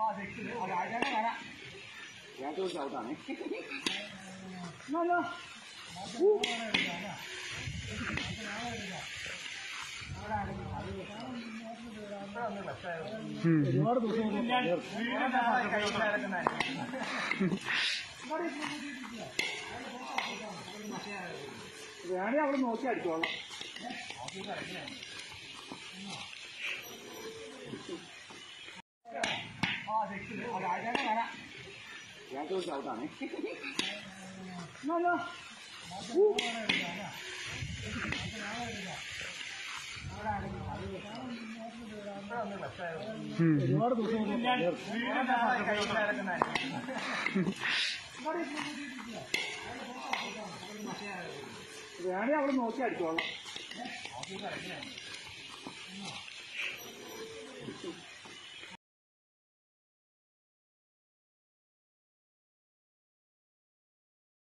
ഞാൻ ഔട്ടാണ് ഒരുപാട് ദിവസം വേണേ അവിടെ നോക്കി അടിച്ചോളാം ഞാൻ ഔട്ടാണ് ഒരുപാട് ദിവസം വേണേ അവിടെ നോക്കി അടിച്ചോളാം